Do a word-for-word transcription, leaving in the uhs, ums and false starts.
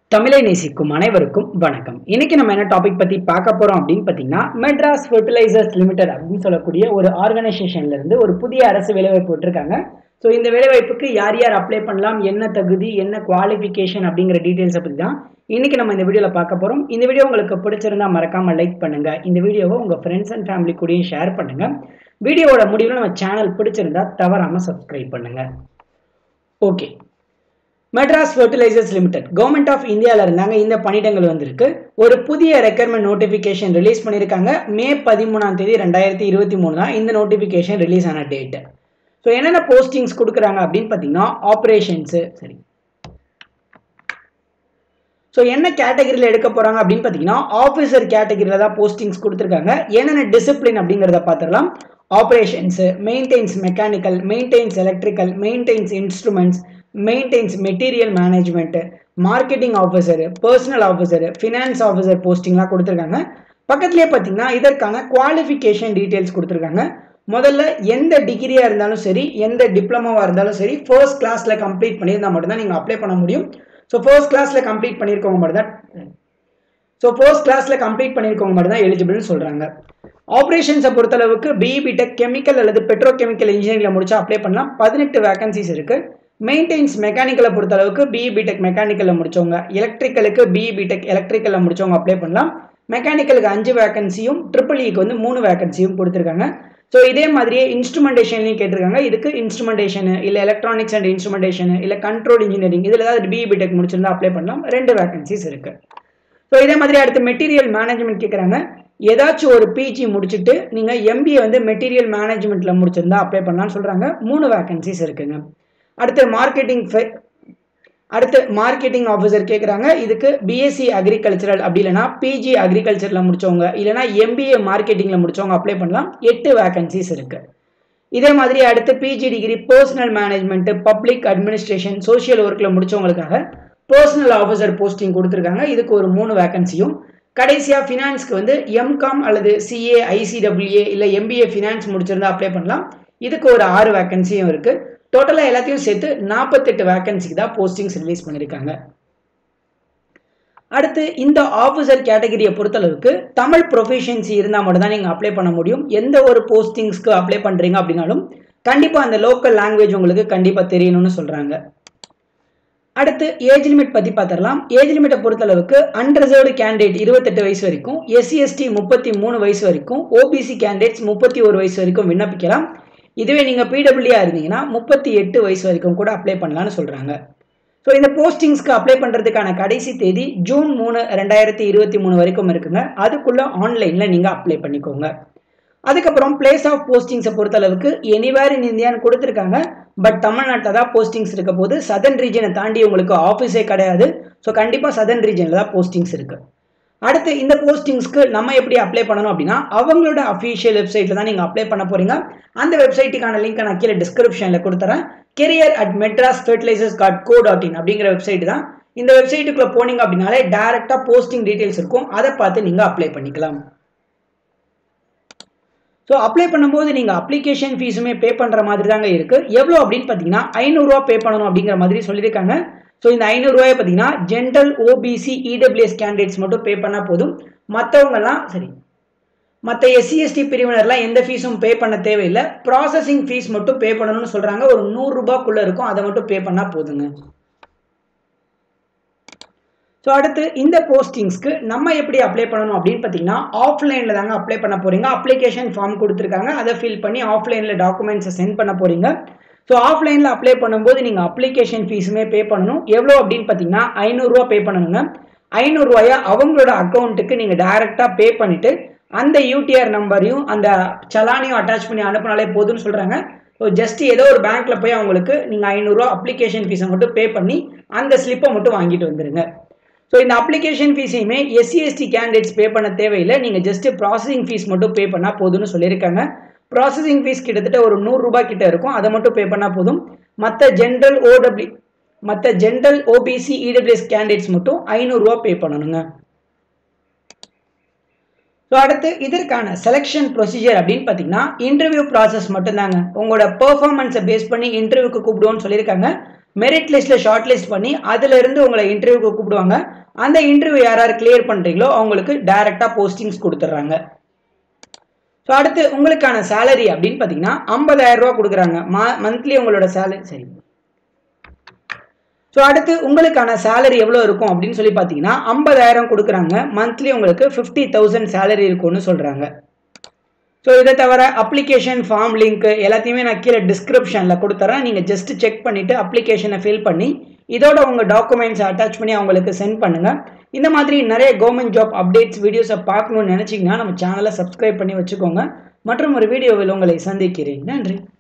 தமிழை நேசிக்கும் அனைவருக்கும் வணக்கம். இன்னைக்கு நம்ம என்ன டாபிக் பத்தி பார்க்க போறோம் அப்படின்னு பாத்தீங்கன்னா, மெட்ராஸ் ஃபெர்டிலைசர்ஸ் லிமிடெட் அப்படின்னு சொல்லக்கூடிய ஒரு ஆர்கனைசேஷன்ல இருந்து ஒரு புதிய அரசு வேலைவாய்ப்பு விட்டுருக்காங்க. ஸோ இந்த வேலைவாய்ப்புக்கு யார் யார் அப்ளை பண்ணலாம், என்ன தகுதி, என்ன குவாலிஃபிகேஷன் அப்படிங்கிற டீடைல்ஸை பத்தி தான் இன்னைக்கு நம்ம இந்த வீடியோல பார்க்க போறோம். இந்த வீடியோ உங்களுக்கு பிடிச்சிருந்தா மறக்காம லைக் பண்ணுங்க. இந்த வீடியோவை உங்க ஃப்ரெண்ட்ஸ் அண்ட் ஃபேமிலி கூடயும் ஷேர் பண்ணுங்க. வீடியோவோட முடிவில் நம்ம சேனல் பிடிச்சிருந்தா தவறாம சப்ஸ்கிரைப் பண்ணுங்க. Okay, Madras fertilizers limited government of இந்தியாவில் இருந்தாங்க. இந்த பணியிடங்கள் வந்திருக்கு. ஒரு புதிய ரெக்யர்மெண்ட் நோட்டிஃபிகேஷன் ரிலீஸ் பண்ணியிருக்காங்க. மே பதிமூணாம் தேதி ரெண்டாயிரத்தி இருபத்தி மூணு தான் இந்த நோட்டிஃபிகேஷன் ரிலீஸ் ஆன டேட். ஸோ என்னென்ன போஸ்டிங்ஸ் கொடுக்குறாங்க அப்படின்னு பார்த்தீங்கன்னா, ஆப்ரேஷன்ஸு சரி ஸோ என்ன கேட்டகரியில் எடுக்க போகிறாங்க அப்படின்னு பார்த்தீங்கன்னா, ஆஃபீஸர் கேட்டகரியில் தான் போஸ்டிங்ஸ் கொடுத்துருக்காங்க. என்னென்ன டிசிப்ளின் அப்படிங்கிறத பார்த்துடலாம். Operations, maintenance mechanical, maintenance electrical, maintenance instruments, maintenance material management, marketing officer, personnel officer, finance officer போஸ்டிங்லாம் கொடுத்துருக்காங்க. பக்கத்துலேயே பார்த்தீங்கன்னா இதற்கான குவாலிஃபிகேஷன் டீட்டெயில்ஸ் கொடுத்துருக்காங்க. முதல்ல எந்த டிகிரியாக இருந்தாலும் சரி, எந்த டிப்ளமோவாக இருந்தாலும் சரி, ஃபர்ஸ்ட் கிளாஸில் கம்ப்ளீட் பண்ணியிருந்தால் மட்டும்தான் நீங்கள் அப்ளை பண்ண முடியும். ஸோ ஃபர்ஸ்ட் கிளாஸில் கம்ப்ளீட் பண்ணியிருக்கவங்க மட்டும் தான் ஸோ ஃபர்ஸ்ட் கிளாஸில் கம்ப்ளீட் பண்ணியிருக்கவங்க மட்டும் தான் எலிஜிபிள்னு சொல்கிறாங்க. ஆப்ரேஷன்ஸை பொறுத்தளவுக்கு பிஇ பிடெக் கெமிக்கல் அல்லது பெட்ரோ கெமிக்கல் இன்ஜினியரிங்கில் முடிச்சா அப்ளை பண்ணலாம். பதினெட்டு வேகன்சிஸ் இருக்குது. மெயின்டெயின்ஸ் மெக்கானிக்கலை பொறுத்தளவுக்கு பிஇ பிடெக் மெக்கானிக்கலில் முடிச்சவங்க, எலக்ட்ரிக்கலுக்கு பிஇ பிடெக் எலக்ட்ரிக்கலில் முடிச்சவங்க அப்ளை பண்ணலாம். மெக்கானிக்கலுக்கு அஞ்சு வேகன்சியும் ட்ரிபிள் இக்கு வந்து மூணு வேகன்சியும் கொடுத்துருக்காங்க. ஸோ இதே மாதிரியே இன்ஸ்ட்ருமெண்டேஷன்லையும் கேட்டிருக்காங்க. இதுக்கு இன்ஸ்ட்ருமெண்டேஷன் இல்லை எலக்ட்ரானிக்ஸ் அண்ட் இன்ஸ்ட்ருமெண்டேஷன் இல்லை கண்ட்ரோல் இன்ஜினியரிங் இதில் ஏதாவது பிஇ பிடெக் முடிச்சிருந்தா அப்ளை பண்ணலாம். ரெண்டு வேகன்சிஸ் இருக்கு. ஸோ இதே மாதிரி அடுத்து மெட்டீரியல் மேனேஜ்மெண்ட் கேட்குறாங்க. ஏதாச்சும் ஒரு பிஜி முடிச்சுட்டு நீங்கள் எம்பிஏ வந்து மெட்டீரியல் மேனேஜ்மெண்ட்ல முடிச்சிருந்தா அப்ளை பண்ணலாம்னு சொல்றாங்க. மூணு வேகன்சிஸ் இருக்குங்க. அடுத்து மார்க்கெட்டிங் அடுத்து மார்க்கெட்டிங் ஆஃபீஸர் கேட்குறாங்க. இதுக்கு பிஎஸ்சி அக்ரிகல்ச்சரல் அப்படி இல்லைனா பிஜி அக்ரிகல்ச்சரில் முடிச்சவங்க இல்லைனா எம்பிஏ மார்க்கெட்டிங்கில் முடிச்சவங்க அப்ளை பண்ணலாம். எட்டு வேகன்சிஸ் இருக்கு. இதே மாதிரி அடுத்து PG degree personnel management, public administration, social ஒர்க்கில் முடிச்சவங்களுக்காக பர்சனல் ஆஃபீஸர் போஸ்டிங் கொடுத்துருக்காங்க. இதுக்கு ஒரு மூணு வேகன்சியும். கடைசியாக ஃபினான்ஸ்க்கு வந்து எம்காம் அல்லது சிஏ, ஐசிடபிள்யூஏ இல்லை எம்பிஏ ஃபினான்ஸ் முடிச்சிருந்தா அப்ளை பண்ணலாம். இதுக்கு ஒரு ஆறு வேகன்சியும் இருக்கு. டோட்டலாக எல்லாத்தையும் சேர்த்து நாற்பத்தெட்டு வேகன்சிக்கு தான் போஸ்டிங்ஸ் ரிலீஸ் பண்ணியிருக்காங்க. அடுத்து இந்த ஆஃபீஸர் கேட்டகரியை பொறுத்தளவுக்கு தமிழ் ப்ரொஃபிஷியன்சி இருந்தால் மட்டும் தான் நீங்கள் அப்ளை பண்ண முடியும். எந்த ஒரு போஸ்டிங்ஸ்க்கு அப்ளை பண்ணுறீங்க அப்படின்னாலும் கண்டிப்பாக அந்த லோக்கல் லாங்குவேஜ் உங்களுக்கு கண்டிப்பாக தெரியணும்னு சொல்கிறாங்க. அடுத்து ஏஜ் லிமிட் பற்றி பார்த்துடலாம். ஏஜ் லிமிட்டை பொறுத்தளவுக்கு அன்ரிசர்வ்டு கேண்டிடேட் இருபத்தெட்டு வயசு வரைக்கும், எஸ்சி எஸ்டி முப்பத்தி மூணு வயசு வரைக்கும், ஓபிசி கேண்டிடேட்ஸ் முப்பத்தி ஒரு வயசு வரைக்கும் விண்ணப்பிக்கலாம். இதுவே நீங்கள் பிடபிள்யூஆ இருந்தீங்கன்னா முப்பத்தி எட்டு வயசு வரைக்கும் கூட அப்ளை பண்ணலான்னு சொல்கிறாங்க. ஸோ இந்த போஸ்டிங்ஸ்க்கு அப்ளை பண்ணுறதுக்கான கடைசி தேதி ஜூன் மூணு ரெண்டாயிரத்தி இருபத்தி மூணு வரைக்கும் இருக்குங்க. அதுக்குள்ளே ஆன்லைனில் நீங்கள் அப்ளை பண்ணிக்கோங்க. அதுக்கப்புறம் பிளேஸ் ஆஃப் போஸ்டிங்ஸை பொறுத்தளவுக்கு எனிவேர் இன் இந்தியான்னு கொடுத்துருக்காங்க. பட் தமிழ்நாட்டில் தான் போஸ்டிங்ஸ் இருக்க போது. சதர்ன் ரீஜனை தாண்டி உங்களுக்கு ஆஃபீஸே கிடையாது. ஸோ கண்டிப்பாக சதர்ன் ரீஜனில் தான் போஸ்டிங்ஸ் இருக்குது. அடுத்து இந்த போஸ்டிங்ஸ்க்கு நம்ம எப்படி அப்ளை பண்ணணும் அப்படின்னா, அவங்களோட அஃபீஷியல் வெப்சைட்டில் தான் நீங்கள் அப்ளை பண்ண போகிறீங்க. அந்த வெப்சைட்டுக்கான லிங்க் நான் கீழே டிஸ்கிரிப்ஷனில் கொடுத்துறேன். Career at Madras fertilizers dot co dot in அப்படிங்கிற வெப்சைட் தான். இந்த வெப்சைட்டுக்குள்ளே போனீங்க அப்படின்னாலே டேரெக்டாக போஸ்டிங் டீட்டெயில்ஸ் இருக்கும். அதை பார்த்து நீங்கள் அப்ளை பண்ணிக்கலாம். ஸோ அப்ளை பண்ணும்போது நீங்கள் அப்ளிகேஷன் ஃபீஸுமே பே பண்ணுற மாதிரி தாங்க இருக்குது. எவ்வளோ அப்படின்னு பார்த்தீங்கன்னா ஐநூறுரூவா பே பண்ணணும் அப்படிங்கிற மாதிரி சொல்லியிருக்காங்க. ஸோ இந்த ஐநூறுரூவாயை பார்த்தீங்கன்னா ஜென்ரல், ஓபிசி, இடபிள்யூஎஸ் கேண்டிடேட்ஸ் மட்டும் பே பண்ணால் போதும். மற்றவங்கலாம் சரி மற்ற எஸ்சி எஸ்டி பிரிவினர்லாம் எந்த ஃபீஸும் பே பண்ண தேவையில்லை. ப்ராசஸிங் ஃபீஸ் மட்டும் பே பண்ணணும்னு சொல்கிறாங்க. ஒரு நூறுரூபாக்குள்ளே இருக்கும். அதை மட்டும் பே பண்ணால் போதுங்க. ஸோ அடுத்து இந்த போஸ்டிங்ஸ்க்கு நம்ம எப்படி அப்ளை பண்ணணும் அப்படின்னு பார்த்தீங்கன்னா, ஆஃப்லைனில் தாங்க அப்ளை பண்ண போகிறீங்க. அப்ளிகேஷன் ஃபார்ம் கொடுத்துருக்காங்க. அதை ஃபில் பண்ணி ஆஃப்லைனில் டாக்குமெண்ட்ஸை சென்ட் பண்ண போகிறீங்க. ஸோ ஆஃப்லைனில் அப்ளை பண்ணும்போது நீங்கள் அப்ளிகேஷன் ஃபீஸுமே பே பண்ணணும். எவ்வளோ அப்படின்னு பார்த்தீங்கன்னா ஐநூறுரூவா பே பண்ணணுங்க. ஐநூறுரூவாயை அவங்களோட அக்கௌண்ட்டுக்கு நீங்கள் டைரெக்டாக பே பண்ணிவிட்டு அந்த யூடிஆர் நம்பரையும் அந்த சலானையும் அட்டாச் பண்ணி அனுப்பினாலே போதும்னு சொல்கிறாங்க. ஸோ ஜஸ்ட் ஏதோ ஒரு பேங்க்கில் போய் அவங்களுக்கு நீங்கள் ஐநூறுரூவா அப்ளிகேஷன் ஃபீஸை மட்டும் பே பண்ணி அந்த ஸ்லிப்பை மட்டும் வாங்கிட்டு வந்துடுங்க. ஸோ இந்த அப்ளிகேஷன் ஃபீஸையுமே எஸ்சி எஸ்டி கேண்டிடேட்ஸ் பே பண்ண தேவையில்லை. நீங்கள் ஜஸ்ட் ப்ராசஸிங் ஃபீஸ் மட்டும் பே பண்ணால் போதும்னு சொல்லியிருக்காங்க. ப்ராசஸிங் ஃபீஸ் கிட்டத்தட்ட ஒரு நூறுரூபா கிட்ட இருக்கும். அதை மட்டும் பே பண்ணால் போதும். மற்ற ஜென்ரல் ஓடபிள்யூ மற்ற ஜென்ரல், ஓபிசி, இடபிள்யூஎஸ் கேண்டிடேட்ஸ் மட்டும் ஐநூறுரூவா பே பண்ணணுங்க. ஸோ அடுத்து இதற்கான செலெக்ஷன் ப்ரொசீஜர் அப்படின்னு பார்த்தீங்கன்னா இன்டர்வியூ ப்ராசஸ் மட்டும்தாங்க. உங்களோட பெர்ஃபார்மன்ஸை பேஸ் பண்ணி இன்டர்வியூக்கு கூப்பிடுவோன்னு சொல்லியிருக்காங்க. மெரிட் லிஸ்ட்டில் ஷார்ட் லிஸ்ட் பண்ணி அதிலிருந்து உங்களை இன்டர்வியூக்கு கூப்பிடுவாங்க. அந்த இன்டர்வியூ யார் யார் கிளியர் பண்ணுறீங்களோ அவங்களுக்கு டைரெக்டாக போஸ்டிங்ஸ் கொடுத்துட்றாங்க. ஸோ அடுத்து உங்களுக்கான சேலரி அப்படின்னு பார்த்தீங்கன்னா ஐம்பதாயிரம் ரூபா கொடுக்குறாங்க. மா மந்த்லி உங்களோட சேலரி சரி. ஸோ அடுத்து உங்களுக்கான சேலரி எவ்வளோ இருக்கும் அப்படின்னு சொல்லி பார்த்தீங்கன்னா ஐம்பதாயிரம் கொடுக்குறாங்க. மந்த்லி உங்களுக்கு ஃபிஃப்டி தௌசண்ட் சேலரி இருக்கும்னு சொல்கிறாங்க. ஸோ இதை தவிர அப்ளிகேஷன் ஃபார்ம் லிங்க் எல்லாத்தையுமே நான் கீழே டிஸ்கிரிப்ஷனில் கொடுத்துறேன். நீங்கள் ஜஸ்ட் செக் பண்ணிவிட்டு அப்ளிகேஷனை ஃபில் பண்ணி இதோட உங்கள் டாக்குமெண்ட்ஸை அட்டாச் பண்ணி அவங்களுக்கு சென்ட் பண்ணுங்கள். இந்த மாதிரி நிறைய கவர்மெண்ட் ஜாப் அப்டேட்ஸ் வீடியோஸை பார்க்கணும்னு நினச்சிங்கன்னா நம்ம சேனலை சப்ஸ்கிரைப் பண்ணி வச்சுக்கோங்க. மற்றும் ஒரு வீடியோவில் உங்களை சந்திக்கிறேன். நன்றி.